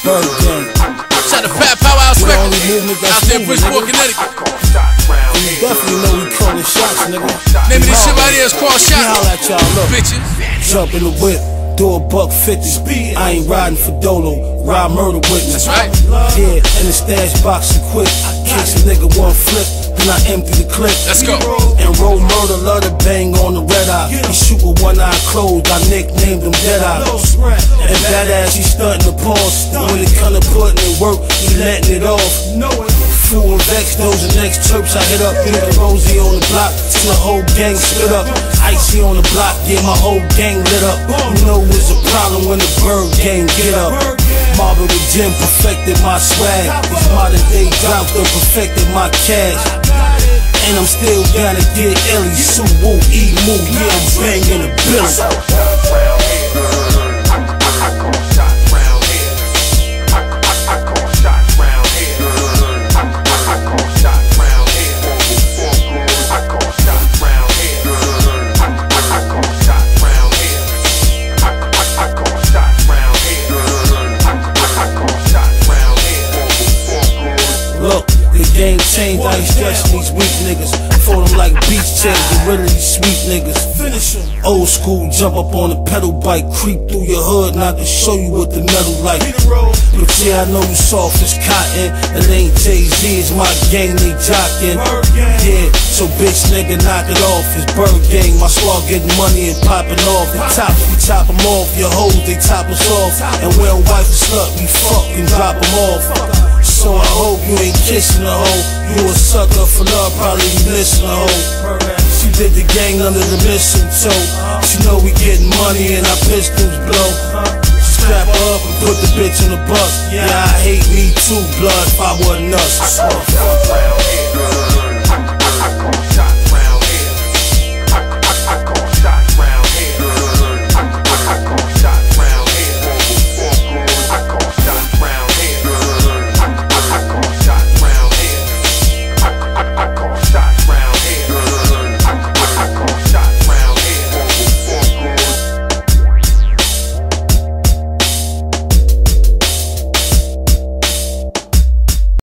Bird Gang. Shout to Fat Powerhouse We the Records. only movement that's Out there in moving, Bridgeport, nigga. Connecticut. You definitely know we calling shots, nigga. Name of this shit right here is Cross We Shot. holla at y'all, look. Bitches. Jump in the whip, do a $150. I ain't riding for Dolo, ride murder witness. That's right. Yeah, in the stash box and quick. Case a nigga one flip, then I empty the clip. Let's go. And roll murder, love to bang on the red eye. He shoot with one eye closed, I nicknamed him Dead Eye. And badass, he stunting the pause. When it come to putting in work, he letting it off. Fool and vex, those the next chirps I hit up. Nigga Rosie on the block, till the whole gang split up. Icy on the block, yeah, my whole gang lit up. You know it's a problem when the Bird Gang get up. Marble the gym perfected my swag. These modern day drops done perfected my cash. And I'm still down to get illy. Suwu, E-Moo, yeah, I'm banging the bill. Look, the game changed, I ain't stressing these weak niggas. Fold them like beach chairs, get rid of these sweet niggas. Finish 'em. Old school, jump up on a pedal bike, creep through your hood, and I can show you what the metal like. But yeah, I know you soft as cotton, it ain't Jay-Z, it's my gang, they jockin'. Yeah, so bitch nigga, knock it off, it's Bird Gang, my squad getting money and popping off. The tops, we chop them off, your hoes, they top us off. And when wife is slut, we fuck and drop them off. So I hope you ain't kissing a hoe. You a sucker for love, probably you listen to hoe. She did the gang under the mistletoe. She know we getting money and our pistols blow. Strap her up and put the bitch in the bus. Yeah, I hate me too, blood, if I wasn't us.